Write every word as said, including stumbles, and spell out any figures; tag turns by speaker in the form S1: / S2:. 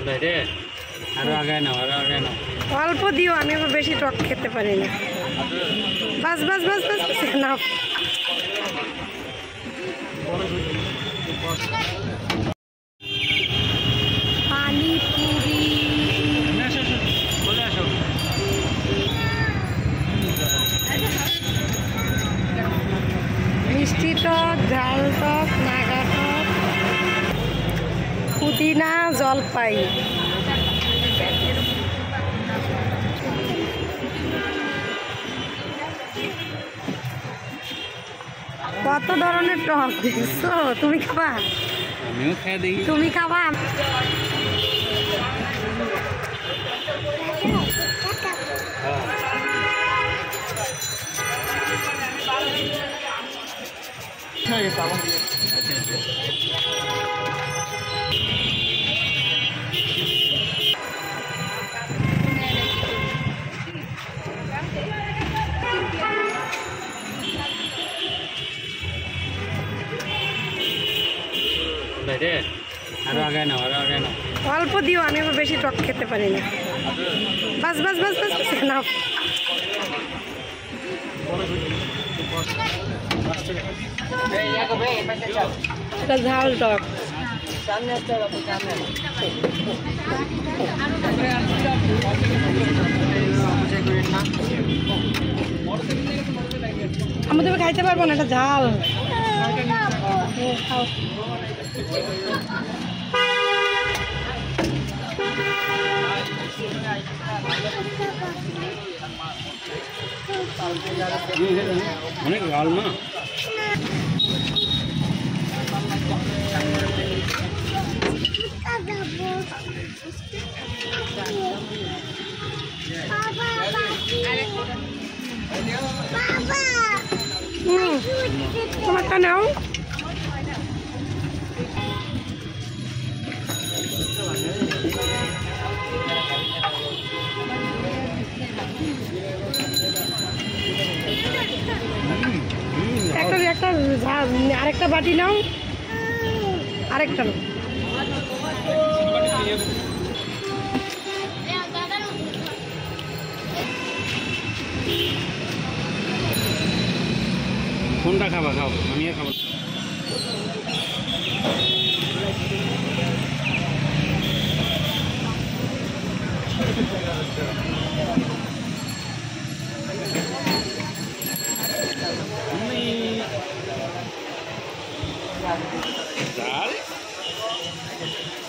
S1: অল্প দিও, আমি আবার বেশি টক খেতে পারি না। বাস বাস বাস বাস না পানিপুরি মিষ্টি টক, ঝাল টক, নাগা টক, পুদিনা, জলপাই। কত ধরনের টক দেখছো? তুমি খাবা?
S2: আমিও খেয়ে দেখি।
S1: তুমি খাবা? অল্প দিও, আমি আবার বেশি টক খেতে পারি না। বাস বাস বাস বাস না ঝাল টক। আমি তুমি খাইতে পারবো না, এটা ঝাল। খাও।
S2: অনেক লাল না
S1: তোমারটা নাও। একটা একটা আরেকটা বাটি নাও, আরেকটা নাও।
S2: কোনটা খাবা? খাও, আমিও খাবো। Dale.